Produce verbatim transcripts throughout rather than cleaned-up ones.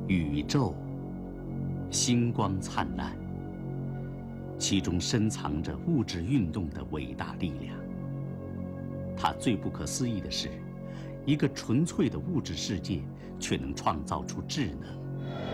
宇宙，星光灿烂，其中深藏着物质运动的伟大力量。它最不可思议的是，一个纯粹的物质世界却能创造出智能。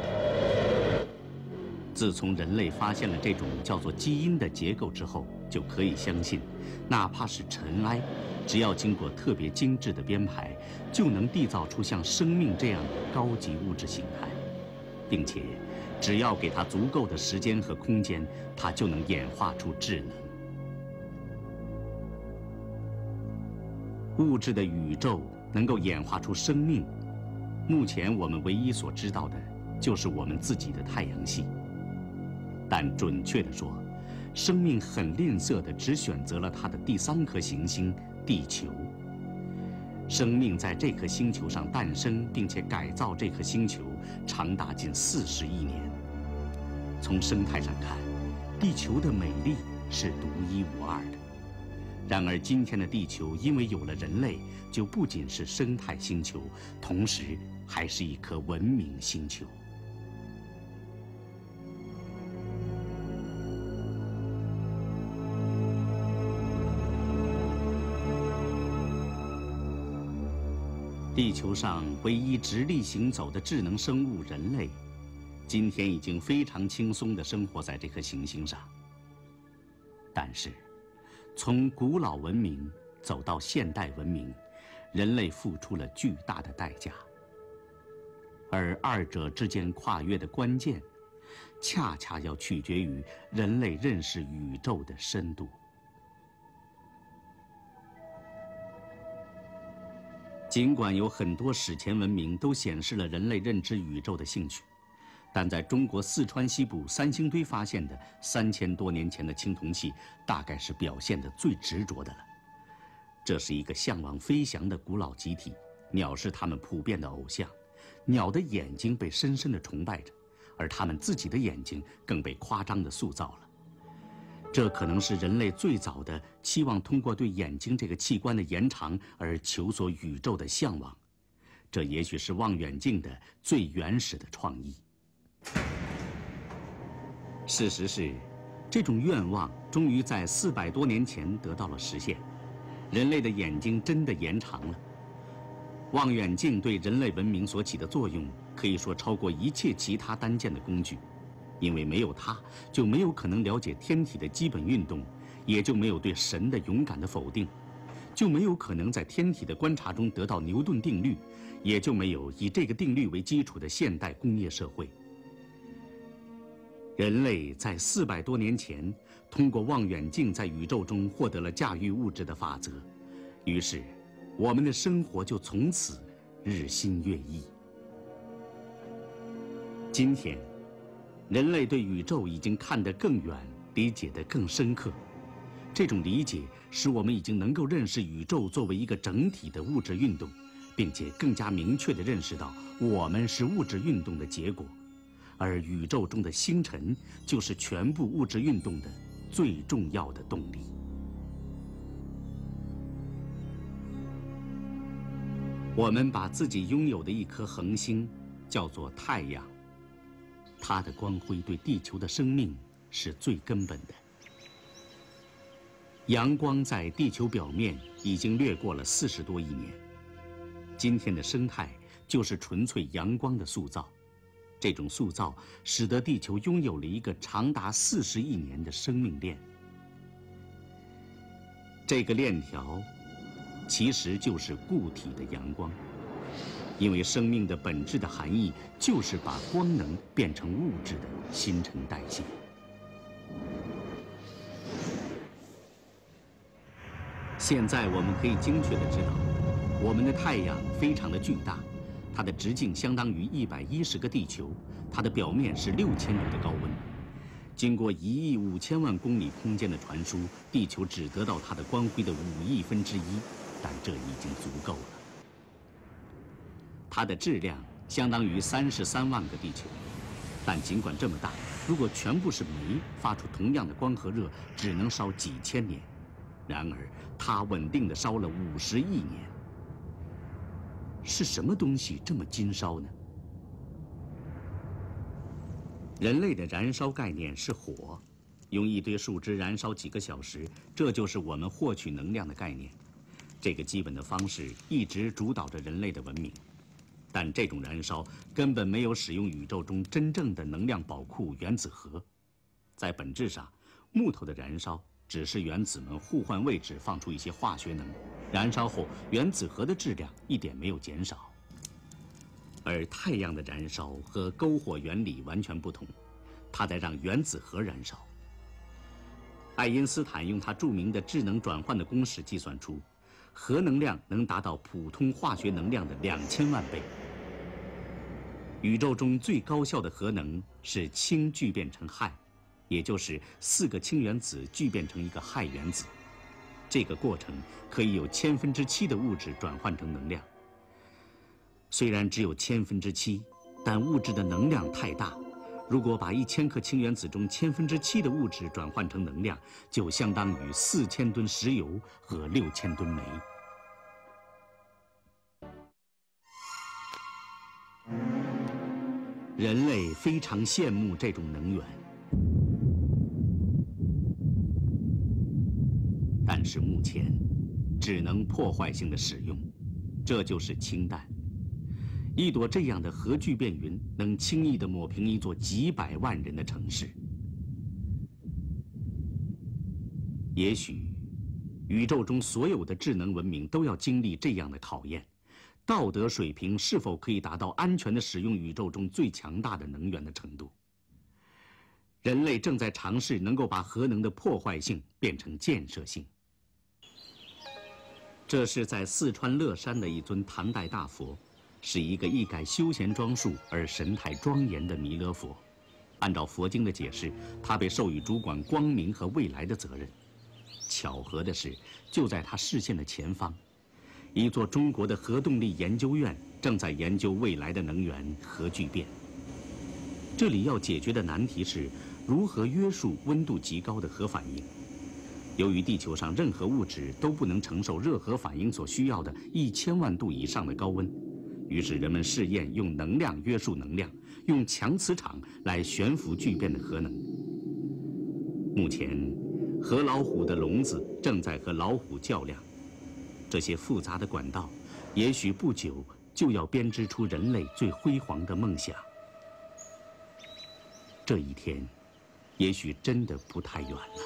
自从人类发现了这种叫做基因的结构之后，就可以相信，哪怕是尘埃，只要经过特别精致的编排，就能缔造出像生命这样的高级物质形态，并且只要给它足够的时间和空间，它就能演化出智能。物质的宇宙能够演化出生命，目前我们唯一所知道的就是我们自己的太阳系。但准确地说，生命很吝啬地只选择了它的第三颗行星地球。生命在这颗星球上诞生，并且改造这颗星球，长达近四十亿年。从生态上看，地球的美丽是独一无二的。然而，今天的地球因为有了人类，就不仅是生态星球，同时还是一颗文明星球。地球上唯一直立行走的智能生物人类，今天已经非常轻松地生活在这颗行星上。但是，从古老文明走到现代文明，人类付出了巨大的代价。而二者之间跨越的关键，恰恰要取决于人类认识宇宙的深度。尽管有很多史前文明都显示了人类认知宇宙的兴趣，但在中国四川西部三星堆发现的三千多年前的青铜器，大概是表现得最执着的了。这是一个向往飞翔的古老集体，鸟是他们普遍的偶像，鸟的眼睛被深深地崇拜着，而他们自己的眼睛更被夸张地塑造了。这可能是人类最早的期望通过对眼睛这个器官的延长而求索宇宙的向往，这也许是望远镜的最原始的创意。事实是，这种愿望终于在四百多年前得到了实现，人类的眼睛真的延长了。望远镜对人类文明所起的作用，可以说超过一切其他单件的工具。因为没有它，就没有可能了解天体的基本运动，也就没有对神的勇敢的否定，就没有可能在天体的观察中得到牛顿定律，也就没有以这个定律为基础的现代工业社会。人类在四百多年前通过望远镜在宇宙中获得了驾驭物质的法则，于是我们的生活就从此日新月异。今天人类对宇宙已经看得更远，理解得更深刻。这种理解使我们已经能够认识宇宙作为一个整体的物质运动，并且更加明确地认识到我们是物质运动的结果，而宇宙中的星辰就是全部物质运动的最重要的动力。我们把自己拥有的一颗恒星叫做太阳，它的光辉对地球的生命是最根本的。阳光在地球表面已经掠过了四十多亿年，今天的生态就是纯粹阳光的塑造。这种塑造使得地球拥有了一个长达四十亿年的生命链。这个链条其实就是固体的阳光。因为生命的本质的含义就是把光能变成物质的新陈代谢。现在我们可以精确地知道，我们的太阳非常的巨大，它的直径相当于一百一十个地球，它的表面是六千度的高温。经过一亿五千万公里空间的传输，地球只得到它的光辉的五亿分之一，但这已经足够了。它的质量相当于三十三万个地球，但尽管这么大，如果全部是煤，发出同样的光和热，只能烧几千年。然而，它稳定地烧了五十亿年。是什么东西这么金烧呢？ 人类的燃烧概念是火，用一堆树枝燃烧几个小时，这就是我们获取能量的概念。这个基本的方式一直主导着人类的文明，但这种燃烧根本没有使用宇宙中真正的能量宝库原子核。在本质上，木头的燃烧只是原子们互换位置，放出一些化学能，燃烧后原子核的质量一点没有减少。而太阳的燃烧和篝火原理完全不同，它在让原子核燃烧。爱因斯坦用他著名的质能转换的公式计算出，核能量能达到普通化学能量的两千万倍。宇宙中最高效的核能是氢聚变成氦，也就是四个氢原子聚变成一个氦原子。这个过程可以有千分之七的物质转换成能量。虽然只有千分之七，但物质的能量太大。如果把一千颗氢原子中千分之七的物质转换成能量，就相当于四千吨石油和六千吨煤。人类非常羡慕这种能源，但是目前只能破坏性的使用，这就是氢弹。一朵这样的核聚变云能轻易地抹平一座几百万人的城市。也许，宇宙中所有的智能文明都要经历这样的考验：道德水平是否可以达到安全地使用宇宙中最强大的能源的程度？人类正在尝试能够把核能的破坏性变成建设性。这是在四川乐山的一尊唐代大佛。是一个一改休闲装束而神态庄严的弥勒佛。按照佛经的解释，他被授予主管光明和未来的责任。巧合的是，就在他视线的前方，一座中国的核动力研究院正在研究未来的能源核聚变。这里要解决的难题是如何约束温度极高的核反应。由于地球上任何物质都不能承受热核反应所需要的一千万度以上的高温。于是人们试验用能量约束能量，用强磁场来悬浮聚变的核能。目前，核老虎的笼子正在和老虎较量。这些复杂的管道，也许不久就要编织出人类最辉煌的梦想。这一天，也许真的不太远了。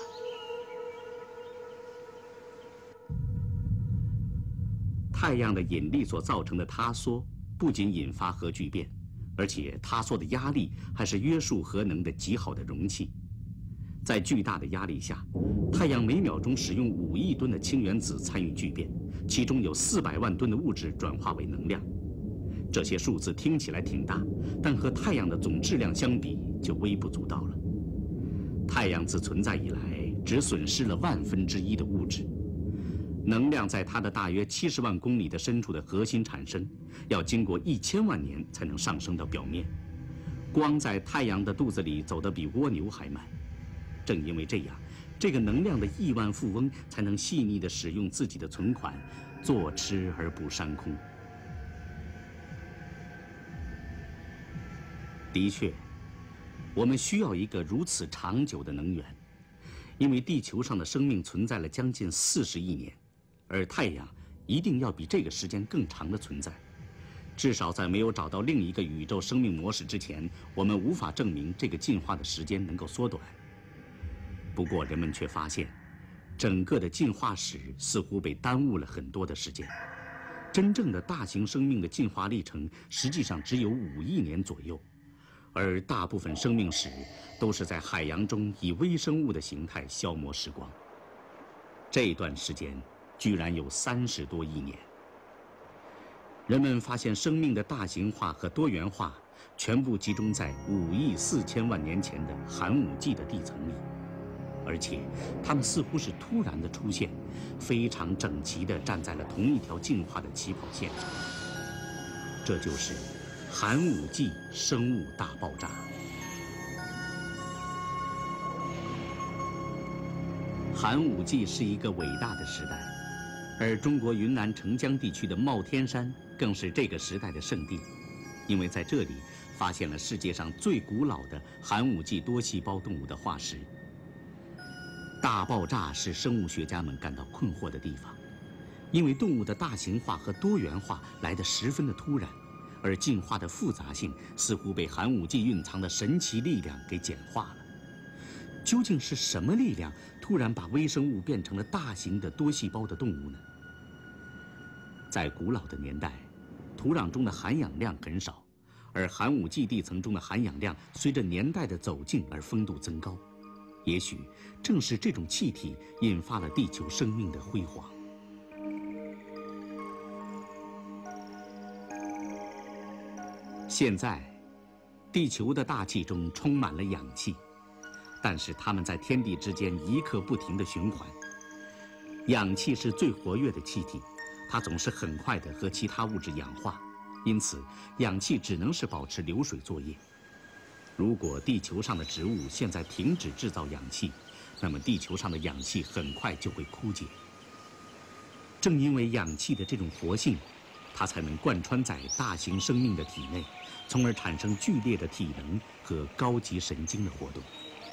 太阳的引力所造成的塌缩，不仅引发核聚变，而且塌缩的压力还是约束核能的极好的容器。在巨大的压力下，太阳每秒钟使用五亿吨的氢原子参与聚变，其中有四百万吨的物质转化为能量。这些数字听起来挺大，但和太阳的总质量相比就微不足道了。太阳自存在以来，只损失了万分之一的物质。能量在它的大约七十万公里的深处的核心产生，要经过一千万年才能上升到表面。光在太阳的肚子里走得比蜗牛还慢。正因为这样，这个能量的亿万富翁才能细腻地使用自己的存款，坐吃而不伤空。的确，我们需要一个如此长久的能源，因为地球上的生命存在了将近四十亿年。而太阳一定要比这个时间更长的存在，至少在没有找到另一个宇宙生命模式之前，我们无法证明这个进化的时间能够缩短。不过，人们却发现，整个的进化史似乎被耽误了很多的时间。真正的大型生命的进化历程实际上只有五亿年左右，而大部分生命史都是在海洋中以微生物的形态消磨时光。这段时间居然有三十多亿年。人们发现生命的大型化和多元化全部集中在五亿四千万年前的寒武纪的地层里，而且它们似乎是突然的出现，非常整齐地站在了同一条进化的起跑线上。这就是寒武纪生物大爆炸。寒武纪是一个伟大的时代，而中国云南澄江地区的帽天山更是这个时代的圣地，因为在这里发现了世界上最古老的寒武纪多细胞动物的化石。大爆炸是生物学家们感到困惑的地方，因为动物的大型化和多元化来得十分的突然，而进化的复杂性似乎被寒武纪蕴藏的神奇力量给简化了。究竟是什么力量突然把微生物变成了大型的多细胞的动物呢？在古老的年代，土壤中的含氧量很少，而寒武纪地层中的含氧量随着年代的走近而风度增高。也许正是这种气体引发了地球生命的辉煌。现在，地球的大气中充满了氧气，但是它们在天地之间一刻不停地循环。氧气是最活跃的气体，它总是很快地和其他物质氧化，因此氧气只能是保持流水作业。如果地球上的植物现在停止制造氧气，那么地球上的氧气很快就会枯竭。正因为氧气的这种活性，它才能贯穿在大型生命的体内，从而产生剧烈的体能和高级神经的活动。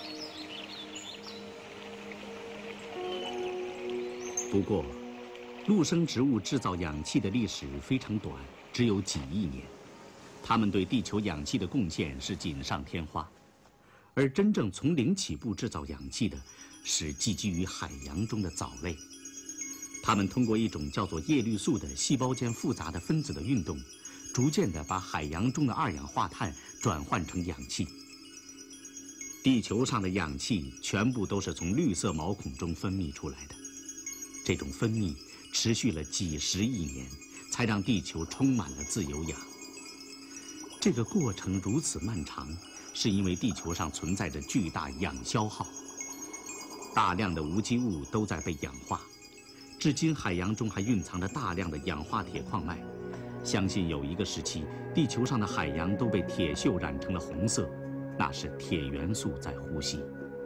不过，陆生植物制造氧气的历史非常短，只有几亿年。它们对地球氧气的贡献是锦上添花，而真正从零起步制造氧气的是寄居于海洋中的藻类。它们通过一种叫做叶绿素的细胞间复杂的分子的运动，逐渐地把海洋中的二氧化碳转换成氧气。地球上的氧气全部都是从绿色毛孔中分泌出来的，这种分泌持续了几十亿年，才让地球充满了自由氧。这个过程如此漫长，是因为地球上存在着巨大氧消耗，大量的无机物都在被氧化。至今，海洋中还蕴藏着大量的氧化铁矿脉。相信有一个时期，地球上的海洋都被铁锈染成了红色，那是铁元素在呼吸。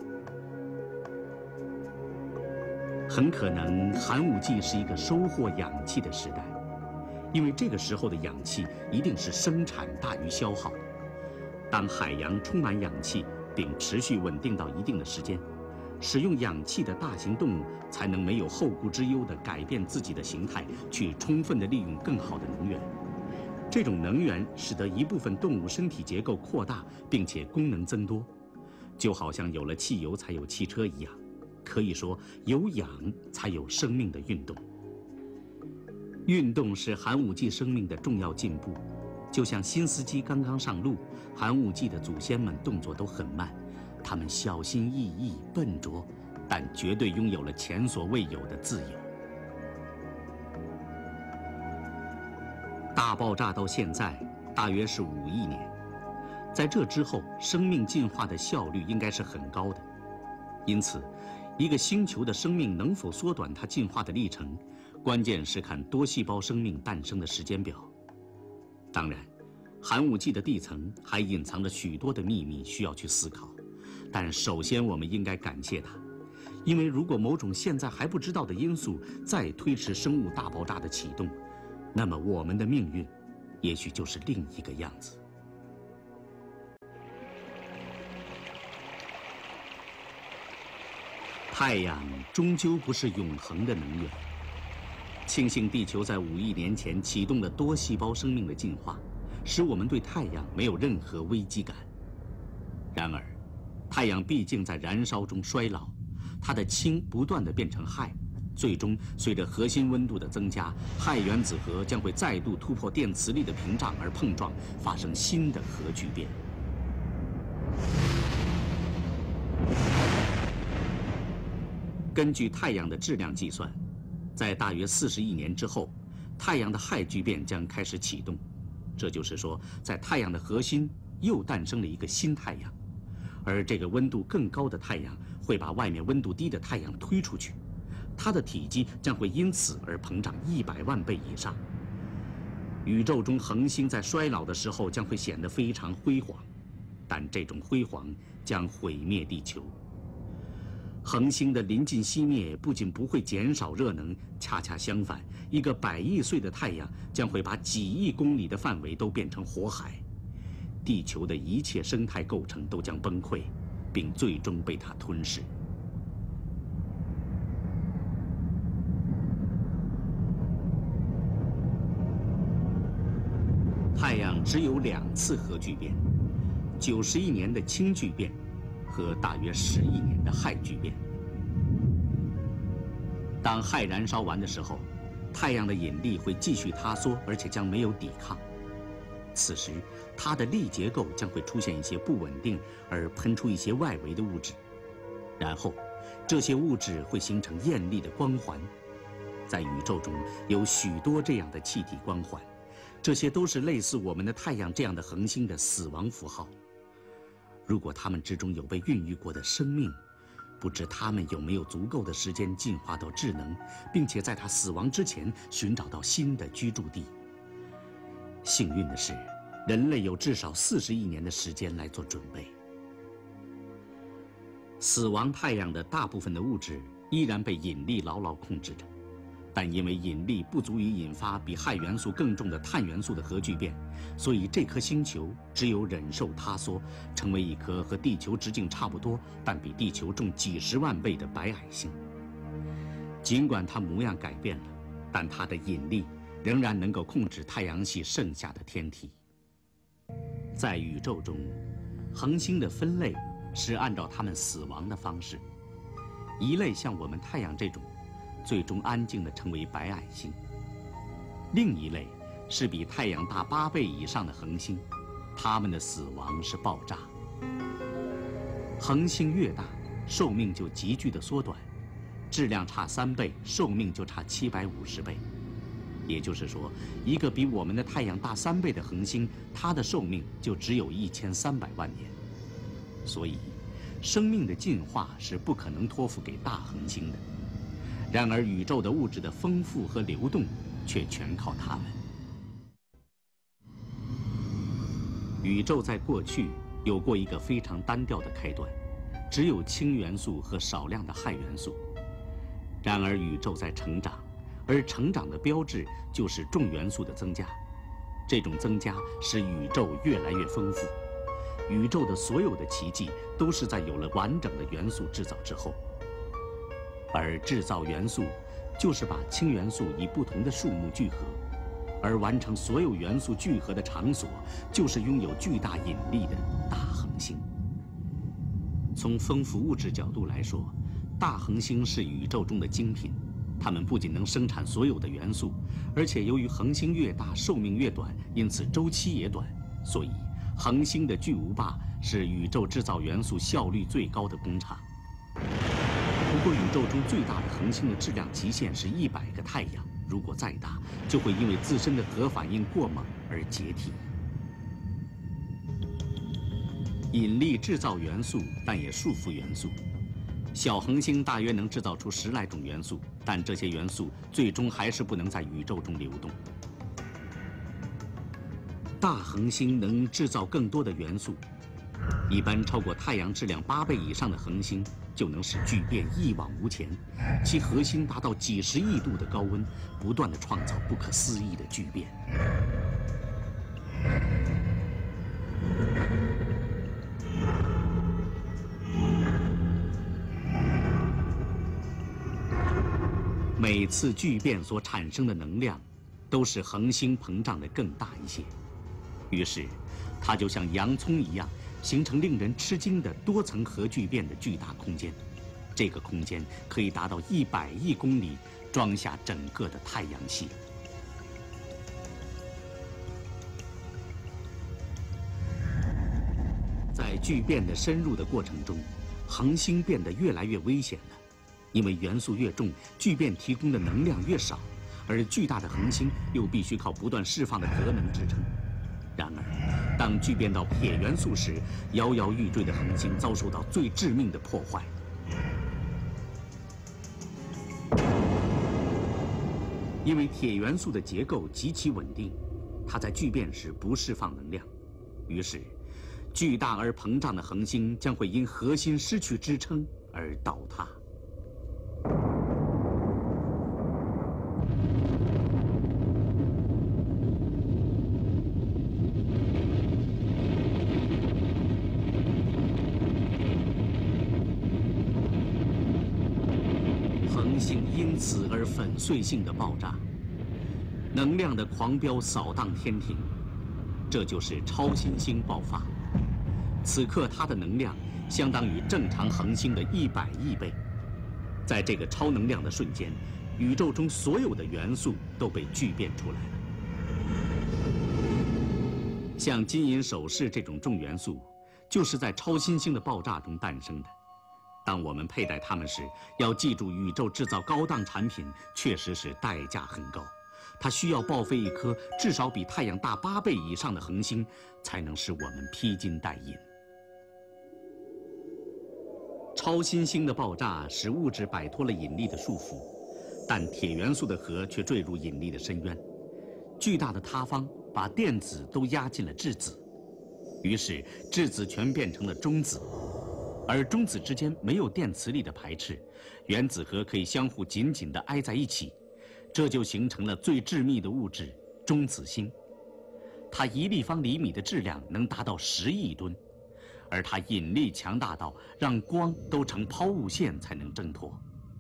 很可能寒武纪是一个收获氧气的时代，因为这个时候的氧气一定是生产大于消耗。当海洋充满氧气并持续稳定到一定的时间，使用氧气的大型动物才能没有后顾之忧地改变自己的形态，去充分地利用更好的能源。这种能源使得一部分动物身体结构扩大，并且功能增多，就好像有了汽油才有汽车一样。可以说，有氧才有生命的运动。运动是寒武纪生命的重要进步，就像新司机刚刚上路，寒武纪的祖先们动作都很慢，他们小心翼翼、笨拙，但绝对拥有了前所未有的自由。大爆炸到现在大约是五亿年，在这之后，生命进化的效率应该是很高的。因此，一个星球的生命能否缩短它进化的历程，关键是看多细胞生命诞生的时间表。当然，寒武纪的地层还隐藏着许多的秘密需要去思考，但首先我们应该感谢它，因为如果某种现在还不知道的因素再推迟生物大爆炸的启动，那么我们的命运也许就是另一个样子。太阳终究不是永恒的能源。庆幸地球在五亿年前启动了多细胞生命的进化，使我们对太阳没有任何危机感。然而，太阳毕竟在燃烧中衰老，它的氢不断地变成氦，最终随着核心温度的增加，氦原子核将会再度突破电磁力的屏障而碰撞，发生新的核聚变。根据太阳的质量计算，在大约四十亿年之后，太阳的氦聚变将开始启动。这就是说，在太阳的核心又诞生了一个新太阳，而这个温度更高的太阳会把外面温度低的太阳推出去，它的体积将会因此而膨胀一百万倍以上。宇宙中恒星在衰老的时候将会显得非常辉煌，但这种辉煌将毁灭地球。恒星的临近熄灭不仅不会减少热能，恰恰相反，一个百亿岁的太阳将会把几亿公里的范围都变成火海。 地球的一切生态构成都将崩溃，并最终被它吞噬。太阳只有两次核聚变：九十亿年的氢聚变和大约十亿年的氦聚变。当氦燃烧完的时候，太阳的引力会继续塌缩，而且将没有抵抗。此时，它的力结构将会出现一些不稳定，而喷出一些外围的物质。然后，这些物质会形成艳丽的光环。在宇宙中有许多这样的气体光环，这些都是类似我们的太阳这样的恒星的死亡符号。如果它们之中有被孕育过的生命，不知它们有没有足够的时间进化到智能，并且在它死亡之前寻找到新的居住地。幸运的是，人类有至少四十亿年的时间来做准备。死亡太阳的大部分的物质依然被引力牢牢控制着，但因为引力不足以引发比氦元素更重的碳元素的核聚变，所以这颗星球只有忍受塌缩，成为一颗和地球直径差不多，但比地球重几十万倍的白矮星。尽管它模样改变了，但它的引力仍然能够控制太阳系剩下的天体。在宇宙中，恒星的分类是按照它们死亡的方式。一类像我们太阳这种，最终安静地成为白矮星；另一类是比太阳大八倍以上的恒星，它们的死亡是爆炸。恒星越大，寿命就急剧的缩短，质量差三倍，寿命就差七百五十倍。也就是说，一个比我们的太阳大三倍的恒星，它的寿命就只有一千三百万年。所以，生命的进化是不可能托付给大恒星的。然而，宇宙的物质的丰富和流动却全靠它们。宇宙在过去有过一个非常单调的开端，只有氢元素和少量的氦元素。然而，宇宙在成长。而成长的标志就是重元素的增加，这种增加使宇宙越来越丰富。宇宙的所有的奇迹都是在有了完整的元素制造之后。而制造元素，就是把氢元素以不同的数目聚合，而完成所有元素聚合的场所，就是拥有巨大引力的大恒星。从丰富物质角度来说，大恒星是宇宙中的精品。它们不仅能生产所有的元素，而且由于恒星越大，寿命越短，因此周期也短，所以恒星的巨无霸是宇宙制造元素效率最高的工厂。不过，宇宙中最大的恒星的质量极限是一百个太阳，如果再大，就会因为自身的核反应过猛而解体。引力制造元素，但也束缚元素。小恒星大约能制造出十来种元素，但这些元素最终还是不能在宇宙中流动。大恒星能制造更多的元素，一般超过太阳质量八倍以上的恒星就能使聚变一往无前，其核心达到几十亿度的高温，不断地创造不可思议的聚变。每次聚变所产生的能量，都使恒星膨胀得更大一些。于是，它就像洋葱一样，形成令人吃惊的多层核聚变的巨大空间。这个空间可以达到一百亿公里，装下整个的太阳系。在聚变的深入的过程中，恒星变得越来越危险了。因为元素越重，聚变提供的能量越少，而巨大的恒星又必须靠不断释放的核能支撑。然而，当聚变到铁元素时，摇摇欲坠的恒星遭受到最致命的破坏。因为铁元素的结构极其稳定，它在聚变时不释放能量，于是，巨大而膨胀的恒星将会因核心失去支撑而倒塌。 性因此而粉碎性的爆炸，能量的狂飙扫荡天庭，这就是超新星爆发。此刻它的能量相当于正常恒星的一百亿倍。在这个超能量的瞬间，宇宙中所有的元素都被聚变出来了。像金银首饰这种重元素，就是在超新星的爆炸中诞生的。当我们佩戴它们时，要记住，宇宙制造高档产品确实是代价很高。它需要报废一颗至少比太阳大八倍以上的恒星，才能使我们披金戴银。超新星的爆炸使物质摆脱了引力的束缚，但铁元素的核却坠入引力的深渊。巨大的塌方把电子都压进了质子，于是质子全变成了中子。而中子之间没有电磁力的排斥，原子核可以相互紧紧地挨在一起，这就形成了最致密的物质——中子星。它一立方厘米的质量能达到十亿吨，而它引力强大到让光都成抛物线才能挣脱。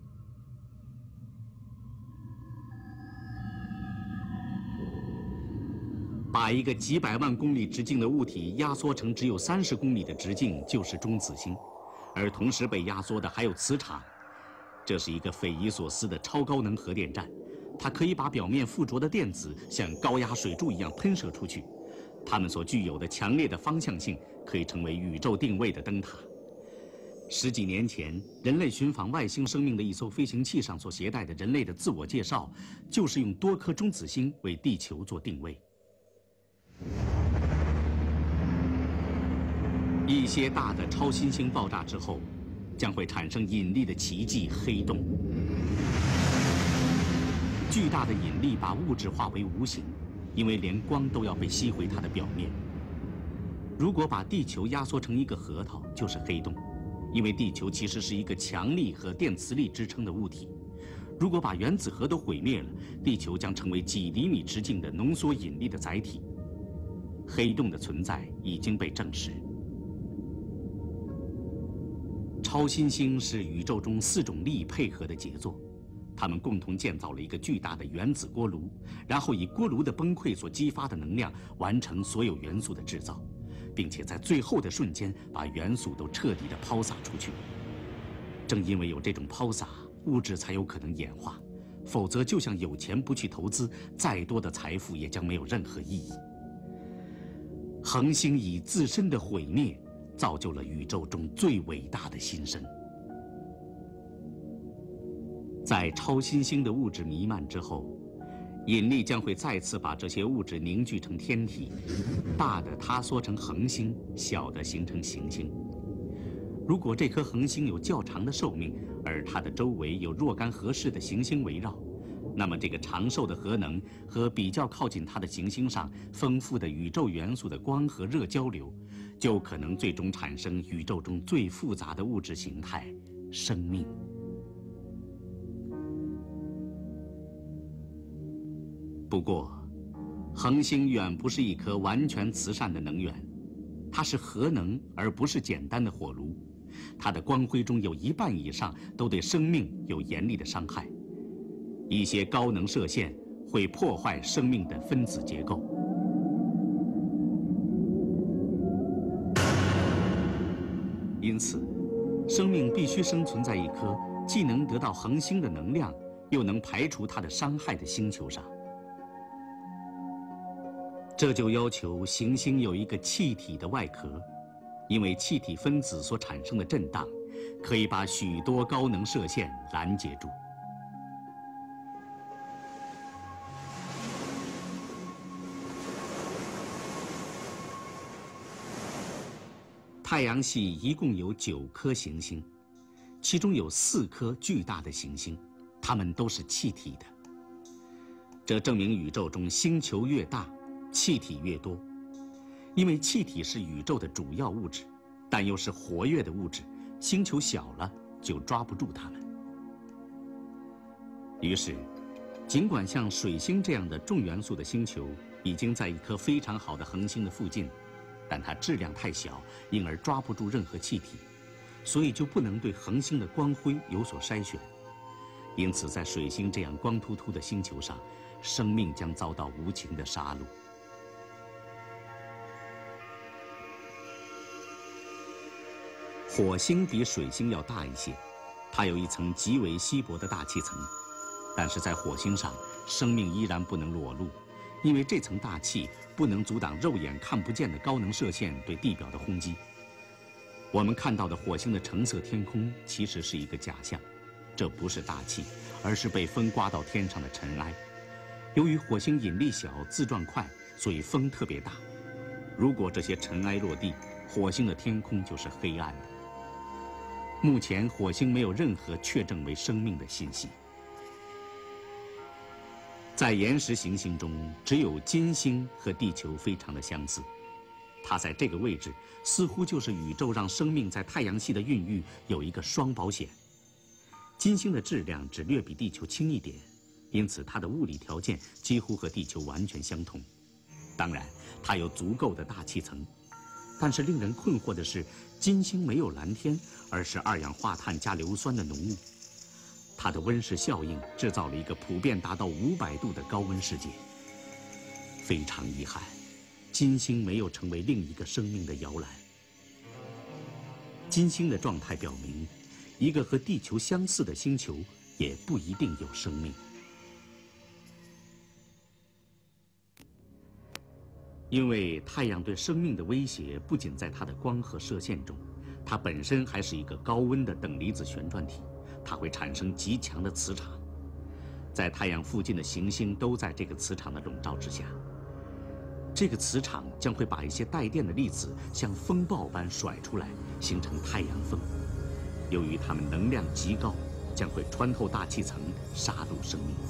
把一个几百万公里直径的物体压缩成只有三十公里的直径，就是中子星。而同时被压缩的还有磁场，这是一个匪夷所思的超高能核电站，它可以把表面附着的电子像高压水柱一样喷射出去，它们所具有的强烈的方向性可以成为宇宙定位的灯塔。十几年前，人类寻访外星生命的一艘飞行器上所携带的人类的自我介绍，就是用多颗中子星为地球做定位。一些大的超新星爆炸之后，将会产生引力的奇迹——黑洞。巨大的引力把物质化为无形，因为连光都要被吸回它的表面。如果把地球压缩成一个核桃，就是黑洞，因为地球其实是一个强力和电磁力支撑的物体。如果把原子核都毁灭了，地球将成为几厘米直径的浓缩引力的载体。黑洞的存在已经被证实。超新星是宇宙中四种力配合的杰作，它们共同建造了一个巨大的原子锅炉，然后以锅炉的崩溃所激发的能量完成所有元素的制造，并且在最后的瞬间把元素都彻底地抛洒出去。正因为有这种抛洒，物质才有可能演化，否则就像有钱不去投资，再多的财富也将没有任何意义。恒星以自身的毁灭造就了宇宙中最伟大的新生。在超新星的物质弥漫之后，引力将会再次把这些物质凝聚成天体，大的塌缩成恒星，小的形成行星。如果这颗恒星有较长的寿命，而它的周围有若干合适的行星围绕，那么这个长寿的核能和比较靠近它的行星上丰富的宇宙元素的光和热交流，就可能最终产生宇宙中最复杂的物质形态——生命。不过，恒星远不是一颗完全慈善的能源，它是核能，而不是简单的火炉。它的光辉中有一半以上都对生命有严厉的伤害。一些高能射线会破坏生命的分子结构。因此，生命必须生存在一颗既能得到恒星的能量，又能排除它的伤害的星球上。这就要求行星有一个气体的外壳，因为气体分子所产生的震荡，可以把许多高能射线拦截住。太阳系一共有九颗行星，其中有四颗巨大的行星，它们都是气体的。这证明宇宙中星球越大，气体越多。因为气体是宇宙的主要物质，但又是活跃的物质，星球小了就抓不住它们。于是，尽管像水星这样的重元素的星球已经在一颗非常好的恒星的附近，但它质量太小，因而抓不住任何气体，所以就不能对恒星的光辉有所筛选。 因此在水星这样光秃秃的星球上，生命将遭到无情的杀戮。火星比水星要大一些，它有一层极为稀薄的大气层，但是在火星上，生命依然不能裸露，因为这层大气不能阻挡肉眼看不见的高能射线对地表的轰击。我们看到的火星的橙色天空其实是一个假象，这不是大气，而是被风刮到天上的尘埃。由于火星引力小，自转快，所以风特别大。如果这些尘埃落地，火星的天空就是黑暗的。目前火星没有任何确证为生命的信息。在岩石行星中，只有金星和地球非常的相似，它在这个位置似乎就是宇宙让生命在太阳系的孕育有一个双保险。金星的质量只略比地球轻一点，因此它的物理条件几乎和地球完全相同。当然，它有足够的大气层。但是令人困惑的是，金星没有蓝天，而是二氧化碳加硫酸的浓雾。它的温室效应制造了一个普遍达到五百度的高温世界。非常遗憾，金星没有成为另一个生命的摇篮。金星的状态表明，一个和地球相似的星球也不一定有生命。因为太阳对生命的威胁不仅在它的光和射线中，它本身还是一个高温的等离子旋转体，它会产生极强的磁场。在太阳附近的行星都在这个磁场的笼罩之下，这个磁场将会把一些带电的粒子像风暴般甩出来，形成太阳风。由于它们能量极高，将会穿透大气层，杀戮生命。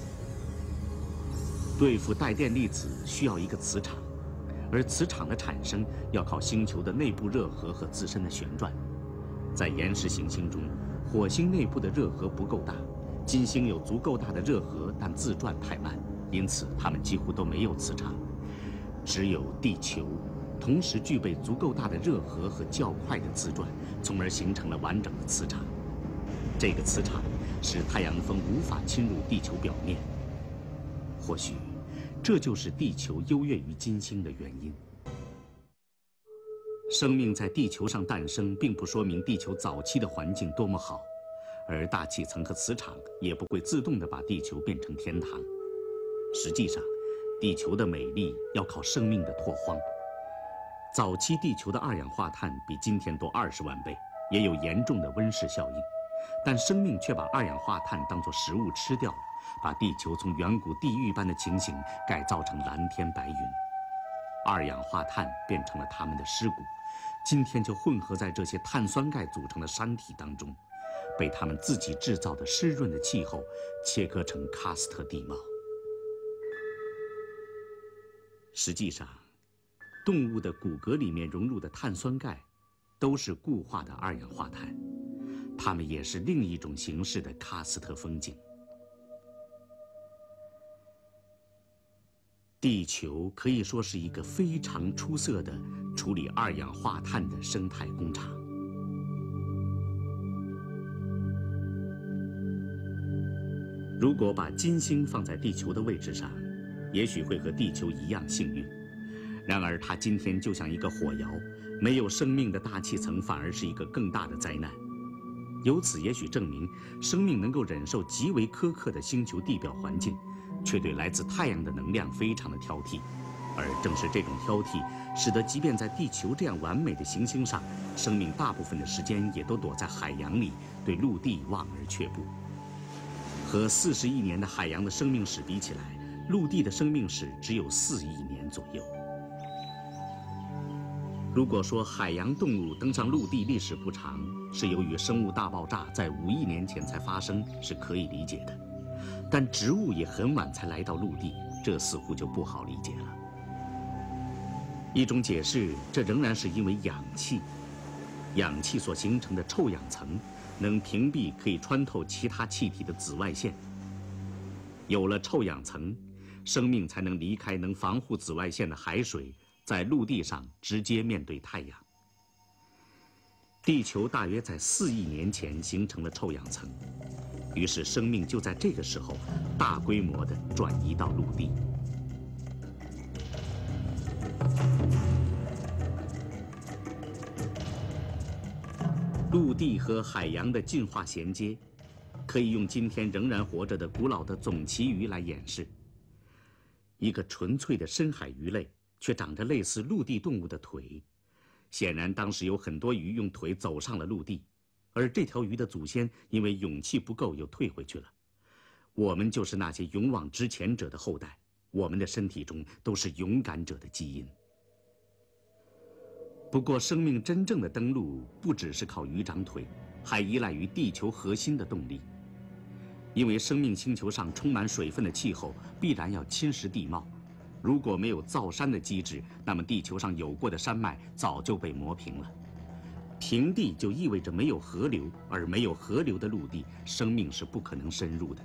对付带电粒子需要一个磁场，而磁场的产生要靠星球的内部热核和自身的旋转。在岩石行星中，火星内部的热核不够大，金星有足够大的热核，但自转太慢，因此它们几乎都没有磁场。只有地球同时具备足够大的热核和较快的自转，从而形成了完整的磁场。这个磁场使太阳风无法侵入地球表面。或许，这就是地球优越于金星的原因。生命在地球上诞生，并不说明地球早期的环境多么好，而大气层和磁场也不会自动地把地球变成天堂。实际上，地球的美丽要靠生命的拓荒。早期地球的二氧化碳比今天多二十万倍，也有严重的温室效应，但生命却把二氧化碳当作食物吃掉了，把地球从远古地狱般的情形改造成蓝天白云。二氧化碳变成了它们的尸骨，今天就混合在这些碳酸钙组成的山体当中，被它们自己制造的湿润的气候切割成喀斯特地貌。实际上，动物的骨骼里面融入的碳酸钙都是固化的二氧化碳，它们也是另一种形式的喀斯特风景。地球可以说是一个非常出色的处理二氧化碳的生态工厂。如果把金星放在地球的位置上，也许会和地球一样幸运。然而，它今天就像一个火窑，没有生命的大气层反而是一个更大的灾难。由此也许证明，生命能够忍受极为苛刻的星球地表环境，却对来自太阳的能量非常的挑剔。而正是这种挑剔，使得即便在地球这样完美的行星上，生命大部分的时间也都躲在海洋里，对陆地望而却步。和四十亿年的海洋的生命史比起来，陆地的生命史只有四亿年左右。如果说海洋动物登上陆地历史不长，是由于生物大爆炸在五亿年前才发生，是可以理解的。但植物也很晚才来到陆地，这似乎就不好理解了。一种解释，这仍然是因为氧气，氧气所形成的臭氧层能屏蔽可以穿透其他气体的紫外线。有了臭氧层，生命才能离开能防护紫外线的海水，在陆地上直接面对太阳。 地球大约在四亿年前形成了臭氧层，于是生命就在这个时候大规模地转移到陆地。陆地和海洋的进化衔接，可以用今天仍然活着的古老的总鳍鱼来演示。一个纯粹的深海鱼类，却长着类似陆地动物的腿。显然，当时有很多鱼用腿走上了陆地，而这条鱼的祖先因为勇气不够，又退回去了。我们就是那些勇往直前者的后代，我们的身体中都是勇敢者的基因。不过，生命真正的登陆不只是靠鱼长腿，还依赖于地球核心的动力。因为生命星球上充满水分的气候必然要侵蚀地貌。如果没有造山的机制，那么地球上有过的山脉早就被磨平了。平地就意味着没有河流，而没有河流的陆地，生命是不可能深入的。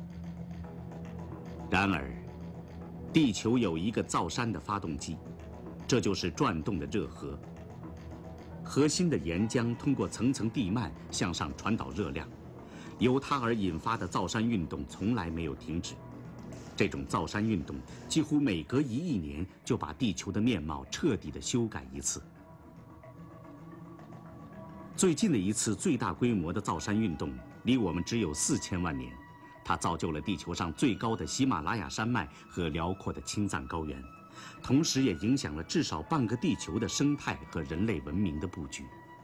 然而，地球有一个造山的发动机，这就是转动的热核。核心的岩浆通过层层地幔向上传导热量，由它而引发的造山运动从来没有停止。这种造山运动几乎每隔一亿年就把地球的面貌彻底地修改一次。最近的一次最大规模的造山运动离我们只有四千万年，它造就了地球上最高的喜马拉雅山脉和辽阔的青藏高原，同时也影响了至少半个地球的生态和人类文明的布局。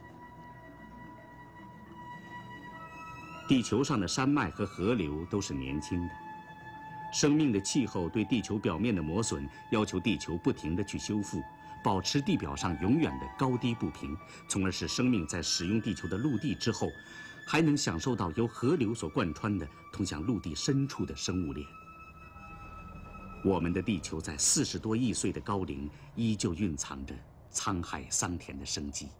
地球上的山脉和河流都是年轻的。生命的气候对地球表面的磨损，要求地球不停地去修复，保持地表上永远的高低不平，从而使生命在使用地球的陆地之后，还能享受到由河流所贯穿的通向陆地深处的生物链。我们的地球在四十多亿岁的高龄，依旧蕴藏着沧海桑田的生机。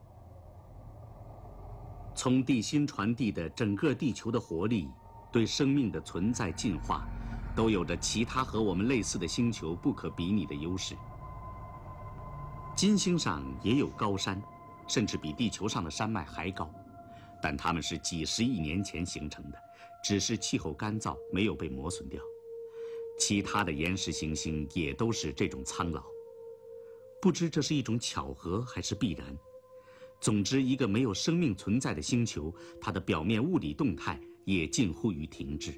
从地心传递的整个地球的活力，对生命的存在进化，都有着其他和我们类似的星球不可比拟的优势。金星上也有高山，甚至比地球上的山脉还高，但它们是几十亿年前形成的，只是气候干燥，没有被磨损掉。其他的岩石行星也都是这种苍老，不知这是一种巧合还是必然。总之，一个没有生命存在的星球，它的表面物理动态也近乎于停滞。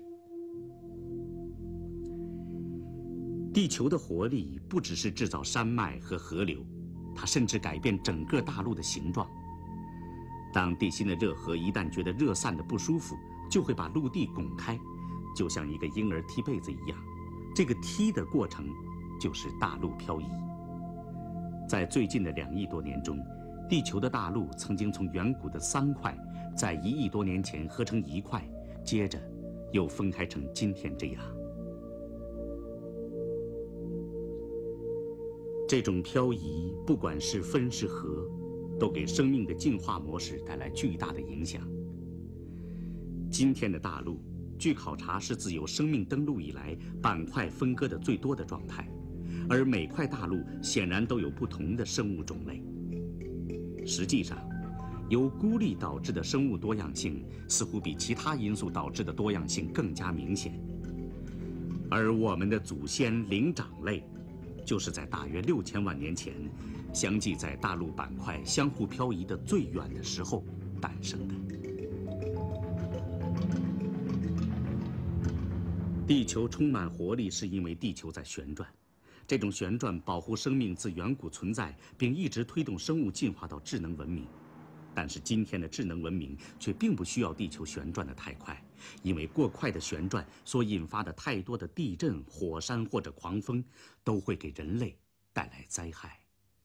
地球的活力不只是制造山脉和河流，它甚至改变整个大陆的形状。当地心的热核一旦觉得热散的不舒服，就会把陆地拱开，就像一个婴儿踢被子一样。这个踢的过程就是大陆漂移。在最近的两亿多年中，地球的大陆曾经从远古的三块，在一亿多年前合成一块，接着又分开成今天这样。这种漂移，不管是分是合，都给生命的进化模式带来巨大的影响。今天的大陆，据考察是自有生命登陆以来板块分割的最多的状态，而每块大陆显然都有不同的生物种类。实际上，由孤立导致的生物多样性似乎比其他因素导致的多样性更加明显。而我们的祖先灵长类，就是在大约六千万年前，相继在大陆板块相互漂移的最远的时候诞生的。地球充满活力，是因为地球在旋转。这种旋转保护生命自远古存在，并一直推动生物进化到智能文明。但是今天的智能文明却并不需要地球旋转得太快，因为过快的旋转所引发的太多的地震、火山或者狂风，都会给人类带来灾害。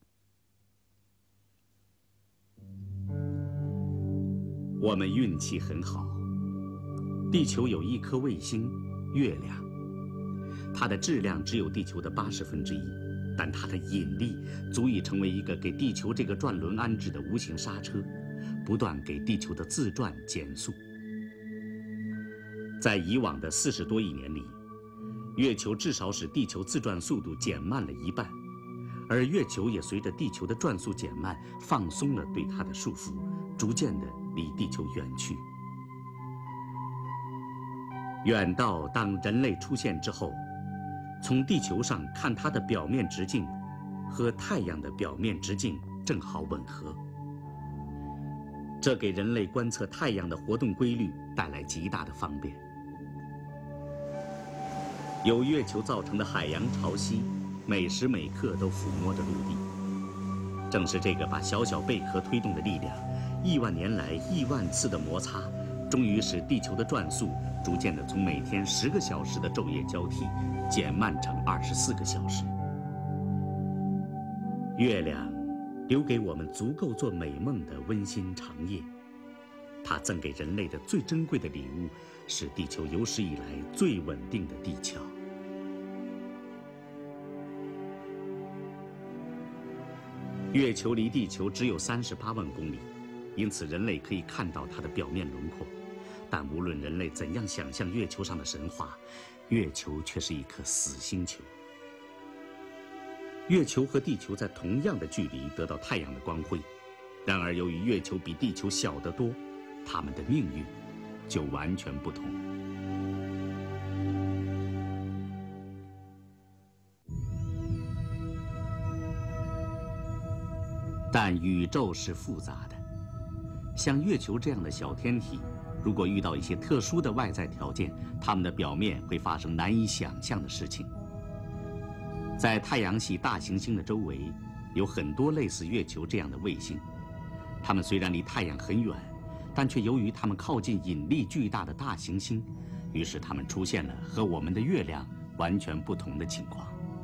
我们运气很好，地球有一颗卫星——月亮。它的质量只有地球的八十分之一，但它的引力足以成为一个给地球这个转轮安置的无形刹车，不断给地球的自转减速。在以往的四十多亿年里，月球至少使地球自转速度减慢了一半，而月球也随着地球的转速减慢，放松了对它的束缚， 逐渐地离地球远去。远到当人类出现之后，从地球上看它的表面直径和太阳的表面直径正好吻合，这给人类观测太阳的活动规律带来极大的方便。由月球造成的海洋潮汐，每时每刻都抚摸着陆地。正是这个把小小贝壳推动的力量，亿万年来亿万次的摩擦，终于使地球的转速逐渐地从每天十个小时的昼夜交替，减慢成二十四个小时。月亮留给我们足够做美梦的温馨长夜，它赠给人类的最珍贵的礼物，是地球有史以来最稳定的地壳。月球离地球只有三十八万公里，因此人类可以看到它的表面轮廓。但无论人类怎样想象月球上的神话，月球却是一颗死星球。月球和地球在同样的距离得到太阳的光辉，然而由于月球比地球小得多，它们的命运就完全不同。但宇宙是复杂的，像月球这样的小天体，如果遇到一些特殊的外在条件，它们的表面会发生难以想象的事情。在太阳系大行星的周围，有很多类似月球这样的卫星，它们虽然离太阳很远，但却由于它们靠近引力巨大的大行星，于是它们出现了和我们的月亮完全不同的情况。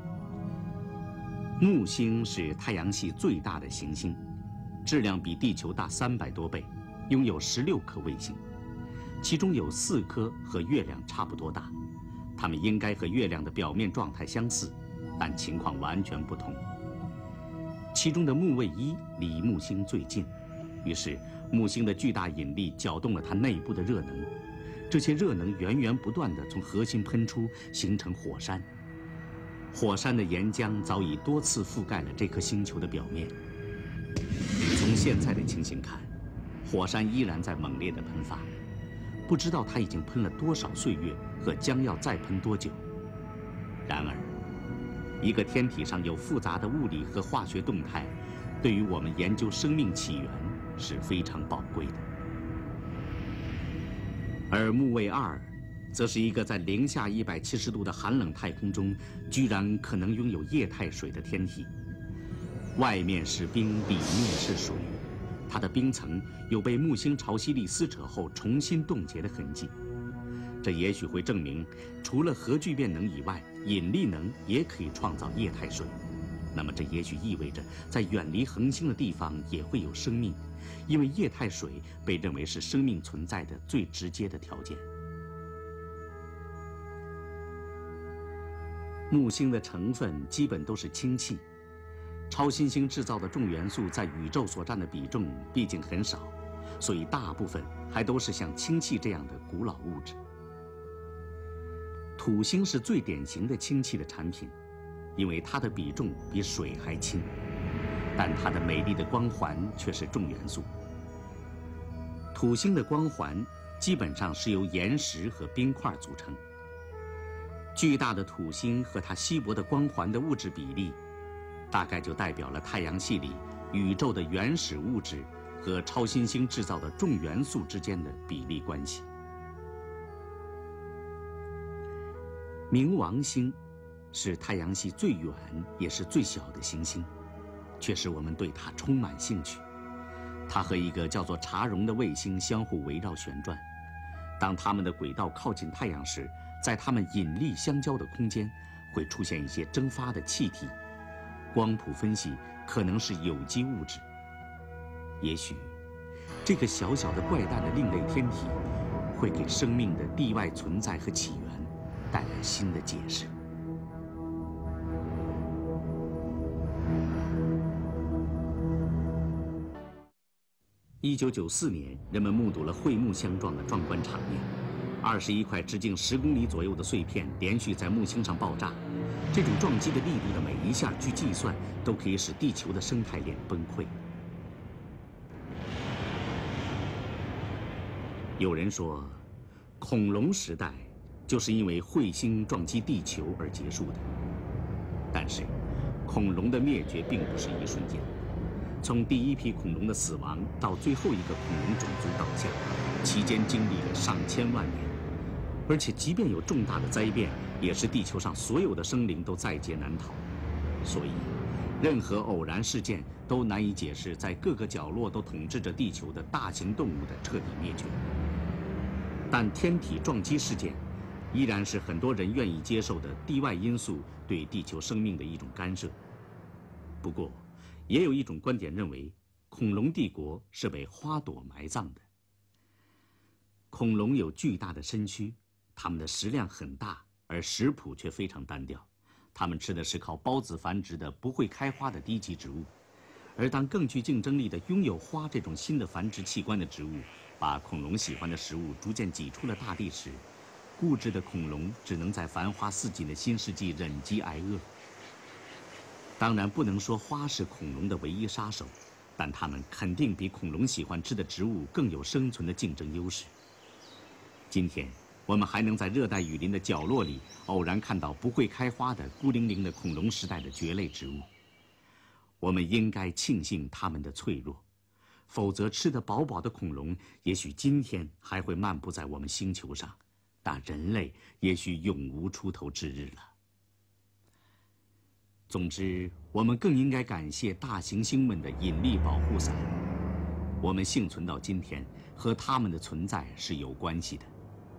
木星是太阳系最大的行星，质量比地球大三百多倍，拥有十六颗卫星，其中有四颗和月亮差不多大，它们应该和月亮的表面状态相似，但情况完全不同。其中的木卫一离木星最近，于是木星的巨大引力搅动了它内部的热能，这些热能源源不断地从核心喷出，形成火山。火山的岩浆早已多次覆盖了这颗星球的表面。从现在的情形看，火山依然在猛烈地喷发，不知道它已经喷了多少岁月和将要再喷多久。然而，一个天体上有复杂的物理和化学动态，对于我们研究生命起源是非常宝贵的。而木卫二，则是一个在零下一百七十度的寒冷太空中，居然可能拥有液态水的天体。外面是冰，里面是水，它的冰层有被木星潮汐力撕扯后重新冻结的痕迹。这也许会证明，除了核聚变能以外，引力能也可以创造液态水。那么这也许意味着，在远离恒星的地方也会有生命，因为液态水被认为是生命存在的最直接的条件。木星的成分基本都是氢气，超新星制造的重元素在宇宙所占的比重毕竟很少，所以大部分还都是像氢气这样的古老物质。土星是最典型的氢气的产品，因为它的比重比水还轻，但它的美丽的光环却是重元素。土星的光环基本上是由岩石和冰块组成。巨大的土星和它稀薄的光环的物质比例，大概就代表了太阳系里宇宙的原始物质和超新星制造的重元素之间的比例关系。冥王星是太阳系最远也是最小的行星，却使我们对它充满兴趣。它和一个叫做茶蓉的卫星相互围绕旋转，当它们的轨道靠近太阳时，在它们引力相交的空间会出现一些蒸发的气体，光谱分析可能是有机物质。也许这个小小的怪诞的另类天体会给生命的地外存在和起源带来新的解释。一九九四年，人们目睹了会木相撞的壮观场面。二十一块直径十公里左右的碎片连续在木星上爆炸，这种撞击的力度的每一下，据计算都可以使地球的生态链崩溃。 有人说，恐龙时代就是因为彗星撞击地球而结束的。但是，恐龙的灭绝并不是一瞬间。从第一批恐龙的死亡到最后一个恐龙种族倒下，期间经历了上千万年。而且，即便有重大的灾变，也是地球上所有的生灵都在劫难逃。所以，任何偶然事件都难以解释在各个角落都统治着地球的大型动物的彻底灭绝。但天体撞击事件，依然是很多人愿意接受的地外因素对地球生命的一种干涉。不过，也有一种观点认为，恐龙帝国是被花朵埋葬的。恐龙有巨大的身躯，它们的食量很大，而食谱却非常单调。它们吃的是靠孢子繁殖的不会开花的低级植物。而当更具竞争力的拥有花这种新的繁殖器官的植物把恐龙喜欢的食物逐渐挤出了大地时，固执的恐龙只能在繁花似锦的新世纪忍饥挨饿。当然不能说花是恐龙的唯一杀手，但它们肯定比恐龙喜欢吃的植物更有生存的竞争优势。今天我们还能在热带雨林的角落里偶然看到不会开花的孤零零的恐龙时代的蕨类植物。我们应该庆幸它们的脆弱，否则吃得饱饱的恐龙也许今天还会漫步在我们星球上，但人类也许永无出头之日了。总之，我们更应该感谢大行星们的引力保护伞。我们幸存到今天，和它们的存在是有关系的。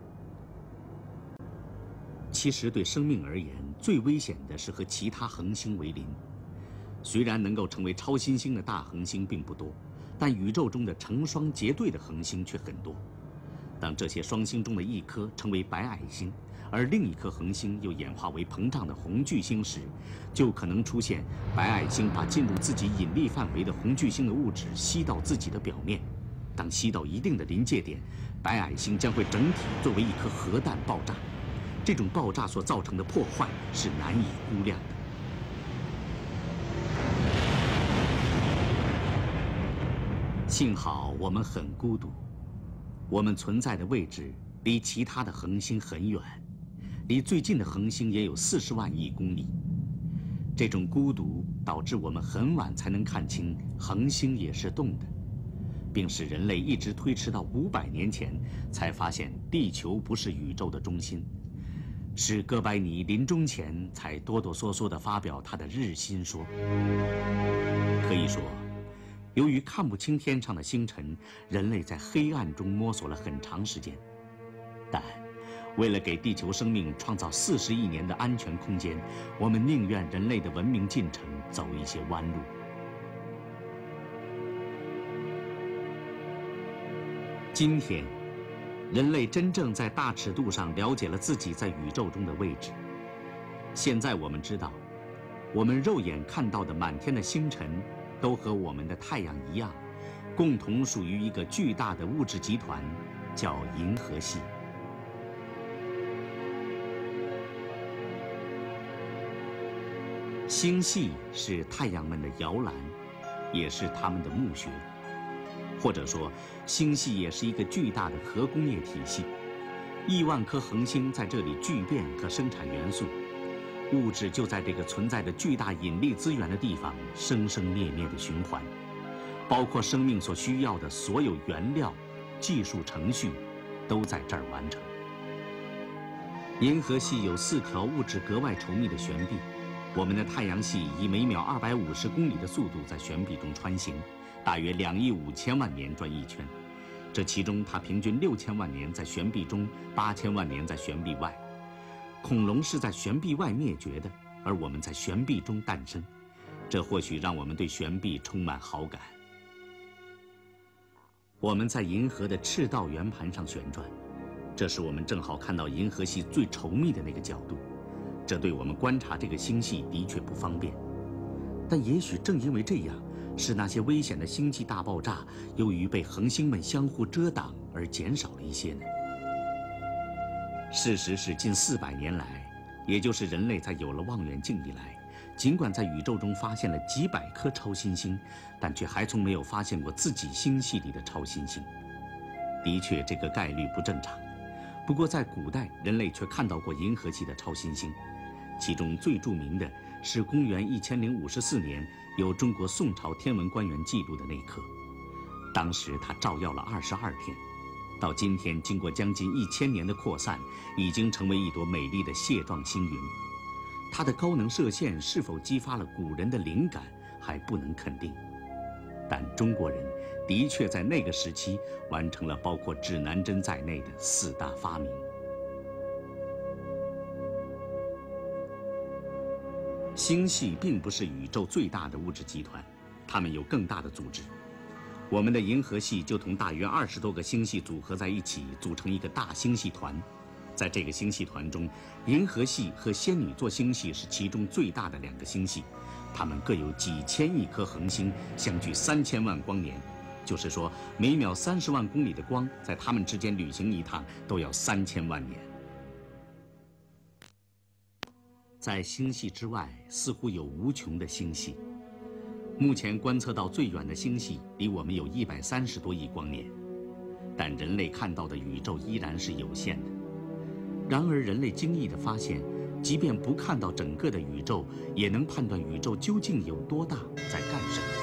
其实，对生命而言，最危险的是和其他恒星为邻。虽然能够成为超新星的大恒星并不多，但宇宙中的成双结对的恒星却很多。当这些双星中的一颗成为白矮星，而另一颗恒星又演化为膨胀的红巨星时，就可能出现白矮星把进入自己引力范围的红巨星的物质吸到自己的表面。当吸到一定的临界点，白矮星将会整体作为一颗核弹爆炸。这种爆炸所造成的破坏是难以估量的。幸好我们很孤独，我们存在的位置离其他的恒星很远，离最近的恒星也有四十万亿公里。这种孤独导致我们很晚才能看清恒星也是动的，并使人类一直推迟到五百年前才发现地球不是宇宙的中心。使哥白尼临终前才哆哆嗦嗦地发表他的日心说。可以说，由于看不清天上的星辰，人类在黑暗中摸索了很长时间。但为了给地球生命创造四十亿年的安全空间，我们宁愿人类的文明进程走一些弯路。今天，人类真正在大尺度上了解了自己在宇宙中的位置。现在我们知道，我们肉眼看到的满天的星辰，都和我们的太阳一样，共同属于一个巨大的物质集团，叫银河系。星系是太阳们的摇篮，也是它们的墓穴。或者说，星系也是一个巨大的核工业体系，亿万颗恒星在这里聚变和生产元素，物质就在这个存在着巨大引力资源的地方生生灭灭的循环，包括生命所需要的所有原料、技术程序，都在这儿完成。银河系有四条物质格外稠密的旋臂，我们的太阳系以每秒二百五十公里的速度在旋臂中穿行。大约两亿五千万年转一圈，这其中它平均六千万年在旋臂中，八千万年在旋臂外。恐龙是在旋臂外灭绝的，而我们在旋臂中诞生，这或许让我们对旋臂充满好感。我们在银河的赤道圆盘上旋转，这是我们正好看到银河系最稠密的那个角度，这对我们观察这个星系的确不方便。但也许正因为这样，使那些危险的星际大爆炸由于被恒星们相互遮挡而减少了一些呢？事实是，近四百年来，也就是人类在有了望远镜以来，尽管在宇宙中发现了几百颗超新星，但却还从没有发现过自己星系里的超新星。 的确，这个概率不正常。不过，在古代，人类却看到过银河系的超新星，其中最著名的是公元一千零五十四年由中国宋朝天文官员记录的那颗。当时它照耀了二十二天，到今天，经过将近一千年的扩散，已经成为一朵美丽的蟹状星云。它的高能射线是否激发了古人的灵感，还不能肯定。但中国人的确在那个时期完成了包括指南针在内的四大发明。星系并不是宇宙最大的物质集团，它们有更大的组织。我们的银河系就同大约二十多个星系组合在一起，组成一个大星系团。在这个星系团中，银河系和仙女座星系是其中最大的两个星系。它们各有几千亿颗恒星，相距三千万光年，就是说，每秒三十万公里的光，在它们之间旅行一趟都要三千万年。在星系之外，似乎有无穷的星系。目前观测到最远的星系离我们有一百三十多亿光年，但人类看到的宇宙依然是有限的。然而，人类惊异地发现，即便不看到整个的宇宙，也能判断宇宙究竟有多大，在干什么。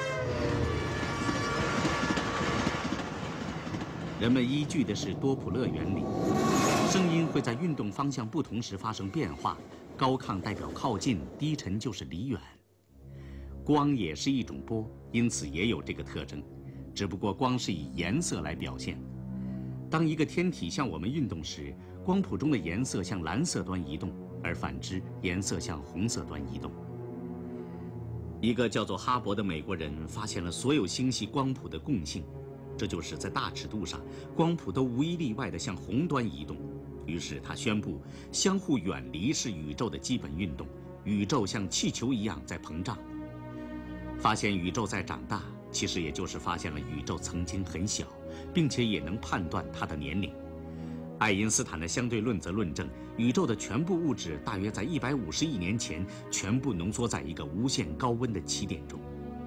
人们依据的是多普勒原理，声音会在运动方向不同时发生变化，高亢代表靠近，低沉就是离远。光也是一种波，因此也有这个特征，只不过光是以颜色来表现。当一个天体向我们运动时，光谱中的颜色向蓝色端移动，而反之，颜色向红色端移动。一个叫做哈勃的美国人发现了所有星系光谱的共性，这就是在大尺度上，光谱都无一例外地向红端移动。于是他宣布，相互远离是宇宙的基本运动，宇宙像气球一样在膨胀。发现宇宙在长大，其实也就是发现了宇宙曾经很小，并且也能判断它的年龄。爱因斯坦的相对论则论证，宇宙的全部物质大约在一百五十亿年前全部浓缩在一个无限高温的起点中。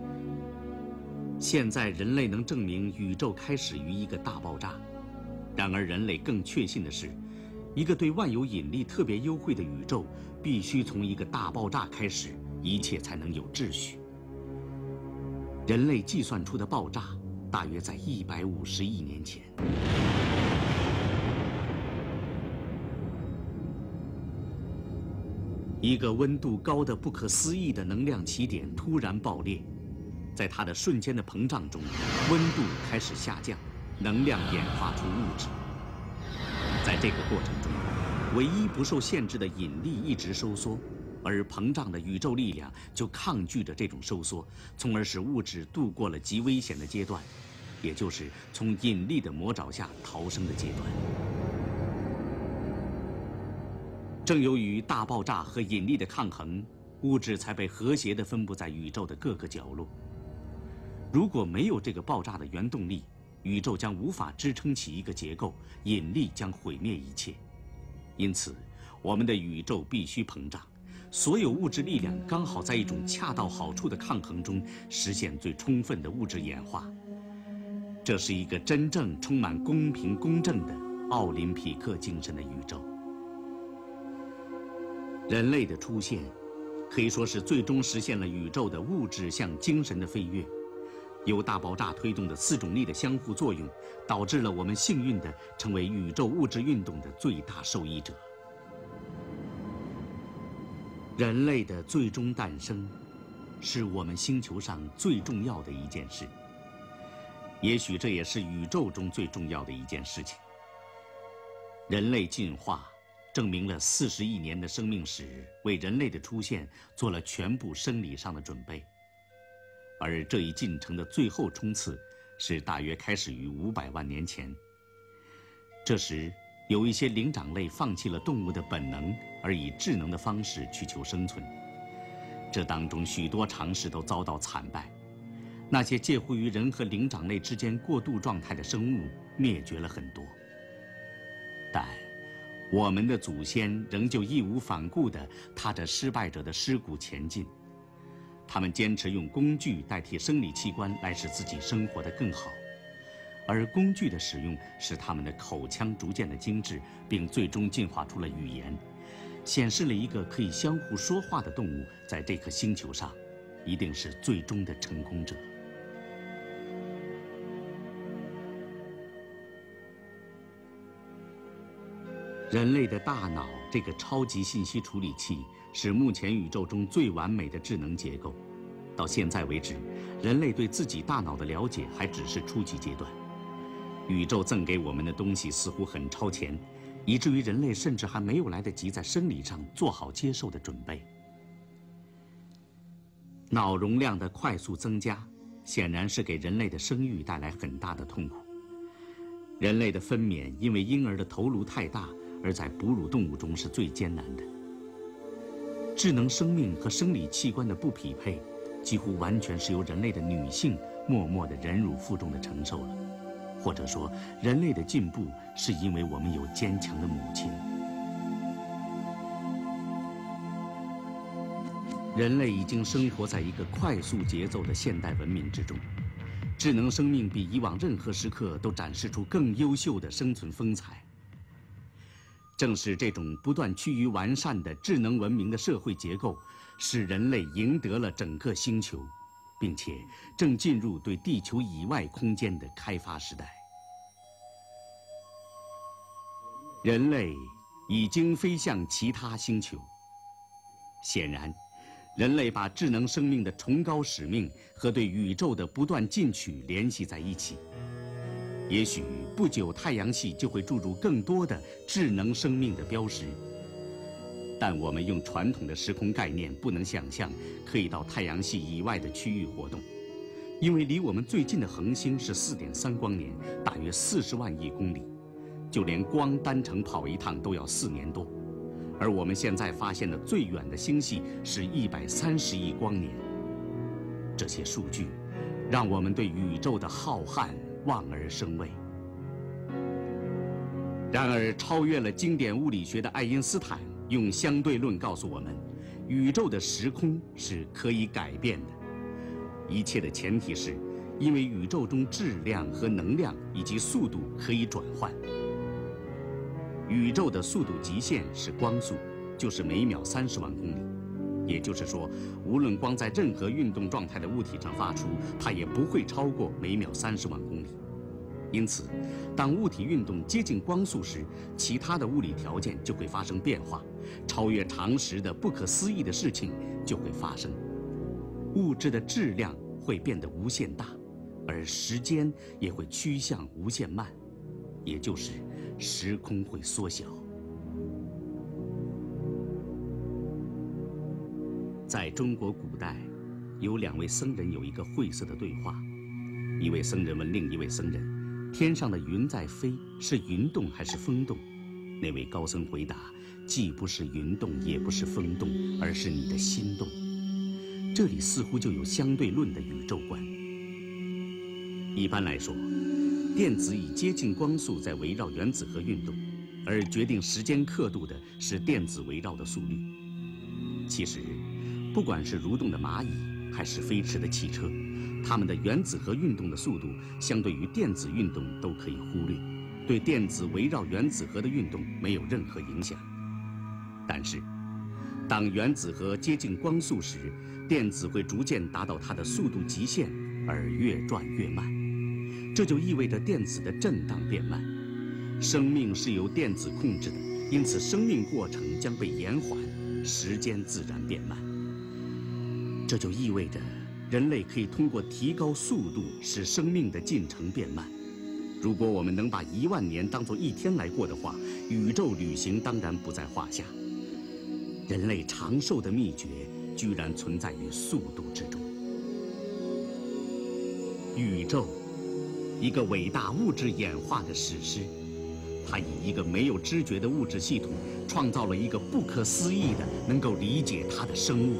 现在人类能证明宇宙开始于一个大爆炸，然而人类更确信的是，一个对万有引力特别优惠的宇宙必须从一个大爆炸开始，一切才能有秩序。人类计算出的爆炸大约在一百五十亿年前。一个温度高得不可思议的能量起点突然爆裂，在它的瞬间的膨胀中，温度开始下降，能量演化出物质。在这个过程中，唯一不受限制的引力一直收缩，而膨胀的宇宙力量就抗拒着这种收缩，从而使物质度过了极危险的阶段，也就是从引力的魔爪下逃生的阶段。正由于大爆炸和引力的抗衡，物质才被和谐地分布在宇宙的各个角落。如果没有这个爆炸的原动力，宇宙将无法支撑起一个结构，引力将毁灭一切。因此，我们的宇宙必须膨胀，所有物质力量刚好在一种恰到好处的抗衡中实现最充分的物质演化。这是一个真正充满公平公正的奥林匹克精神的宇宙。人类的出现，可以说是最终实现了宇宙的物质向精神的飞跃。由大爆炸推动的四种力的相互作用，导致了我们幸运地成为宇宙物质运动的最大受益者。人类的最终诞生，是我们星球上最重要的一件事。也许这也是宇宙中最重要的一件事情。人类进化证明了四十亿年的生命史为人类的出现做了全部生理上的准备，而这一进程的最后冲刺是大约开始于五百万年前。这时，有一些灵长类放弃了动物的本能，而以智能的方式去求生存。这当中许多尝试都遭到惨败，那些介乎于人和灵长类之间过渡状态的生物灭绝了很多。但我们的祖先仍旧义无反顾地踏着失败者的尸骨前进，他们坚持用工具代替生理器官来使自己生活得更好， 而工具的使用使他们的口腔逐渐的精致，并最终进化出了语言，显示了一个可以相互说话的动物在这颗星球上，一定是最终的成功者。人类的大脑这个超级信息处理器是目前宇宙中最完美的智能结构。到现在为止，人类对自己大脑的了解还只是初级阶段。宇宙赠给我们的东西似乎很超前，以至于人类甚至还没有来得及在生理上做好接受的准备。脑容量的快速增加，显然是给人类的生育带来很大的痛苦。人类的分娩因为婴儿的头颅太大，而在哺乳动物中是最艰难的。智能生命和生理器官的不匹配，几乎完全是由人类的女性默默地忍辱负重地承受了。或者说，人类的进步是因为我们有坚强的母亲。人类已经生活在一个快速节奏的现代文明之中，智能生命比以往任何时刻都展示出更优秀的生存风采。正是这种不断趋于完善的智能文明的社会结构，使人类赢得了整个星球，并且正进入对地球以外空间的开发时代。人类已经飞向其他星球。显然，人类把智能生命的崇高使命和对宇宙的不断进取联系在一起。也许不久，太阳系就会注入更多的智能生命的标识。但我们用传统的时空概念不能想象可以到太阳系以外的区域活动，因为离我们最近的恒星是 四点三光年，大约四十万亿公里，就连光单程跑一趟都要四年多。而我们现在发现的最远的星系是一百三十亿光年。这些数据让我们对宇宙的浩瀚望而生畏。然而，超越了经典物理学的爱因斯坦用相对论告诉我们，宇宙的时空是可以改变的。一切的前提是，因为宇宙中质量和能量以及速度可以转换。宇宙的速度极限是光速，就是每秒三十万公里。也就是说，无论光在任何运动状态的物体上发出，它也不会超过每秒三十万公里。因此，当物体运动接近光速时，其他的物理条件就会发生变化，超越常识的不可思议的事情就会发生。物质的质量会变得无限大，而时间也会趋向无限慢，也就是时空会缩小。在中国古代，有两位僧人有一个晦涩的对话。一位僧人问另一位僧人：“天上的云在飞，是云动还是风动？”那位高僧回答：“既不是云动，也不是风动，而是你的心动。”这里似乎就有相对论的宇宙观。一般来说，电子以接近光速在围绕原子核运动，而决定时间刻度的是电子围绕的速率。其实，不管是蠕动的蚂蚁，还是飞驰的汽车，它们的原子核运动的速度相对于电子运动都可以忽略，对电子围绕原子核的运动没有任何影响。但是，当原子核接近光速时，电子会逐渐达到它的速度极限，而越转越慢。这就意味着电子的震荡变慢。生命是由电子控制的，因此生命过程将被延缓，时间自然变慢。这就意味着人类可以通过提高速度使生命的进程变慢。如果我们能把一万年当作一天来过的话，宇宙旅行当然不在话下。人类长寿的秘诀居然存在于速度之中。宇宙，一个伟大物质演化的史诗，它以一个没有知觉的物质系统，创造了一个不可思议的能够理解它的生物。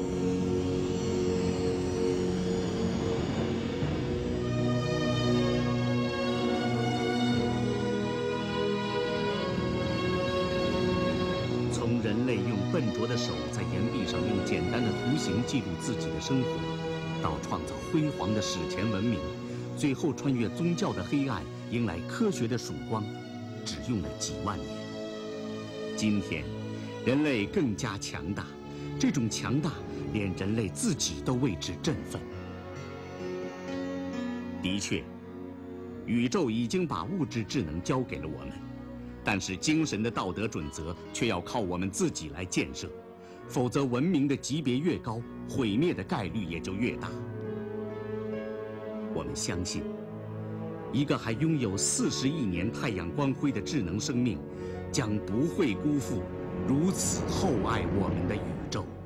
从人类用笨拙的手在岩壁上用简单的图形记录自己的生活，到创造辉煌的史前文明， 最后穿越宗教的黑暗，迎来科学的曙光，只用了几万年。今天，人类更加强大，这种强大连人类自己都为之振奋。的确，宇宙已经把物质智能交给了我们，但是精神的道德准则却要靠我们自己来建设，否则文明的级别越高，毁灭的概率也就越大。我们相信，一个还拥有四十亿年太阳光辉的智能生命，将不会辜负如此厚爱我们的宇宙。